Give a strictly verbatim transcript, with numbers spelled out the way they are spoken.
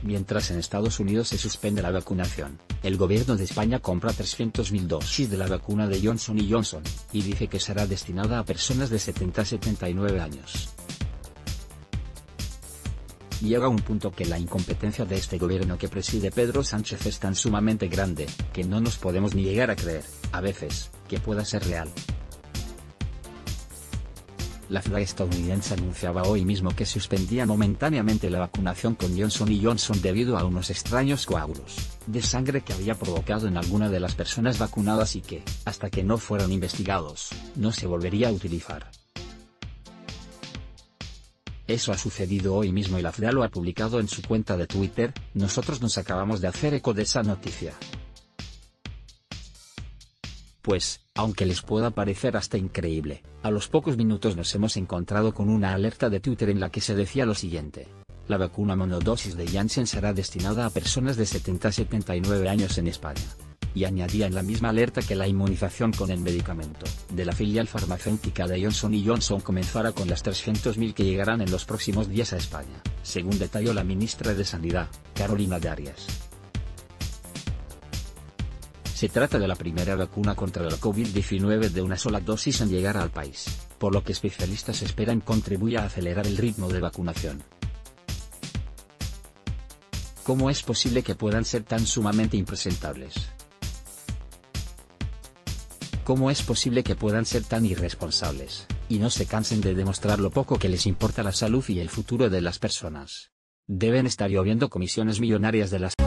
Mientras en Estados Unidos se suspende la vacunación, el gobierno de España compra trescientas mil dosis de la vacuna de Johnson y Johnson, y dice que será destinada a personas de setenta a setenta y nueve años. Llega un punto que la incompetencia de este gobierno que preside Pedro Sánchez es tan sumamente grande, que no nos podemos ni llegar a creer, a veces, que pueda ser real. La F D A estadounidense anunciaba hoy mismo que suspendía momentáneamente la vacunación con Johnson y Johnson debido a unos extraños coágulos de sangre que había provocado en alguna de las personas vacunadas y que, hasta que no fueran investigados, no se volvería a utilizar. Eso ha sucedido hoy mismo y la F D A lo ha publicado en su cuenta de Twitter. Nosotros nos acabamos de hacer eco de esa noticia. Pues, aunque les pueda parecer hasta increíble, a los pocos minutos nos hemos encontrado con una alerta de Twitter en la que se decía lo siguiente: la vacuna monodosis de Janssen será destinada a personas de setenta a setenta y nueve años en España. Y añadía en la misma alerta que la inmunización con el medicamento de la filial farmacéutica de Johnson y Johnson comenzará con las trescientas mil que llegarán en los próximos días a España, según detalló la ministra de Sanidad, Carolina Darias. Se trata de la primera vacuna contra la COVID diecinueve de una sola dosis en llegar al país, por lo que especialistas esperan contribuya a acelerar el ritmo de vacunación. ¿Cómo es posible que puedan ser tan sumamente impresentables? ¿Cómo es posible que puedan ser tan irresponsables, y no se cansen de demostrar lo poco que les importa la salud y el futuro de las personas? Deben estar lloviendo comisiones millonarias de las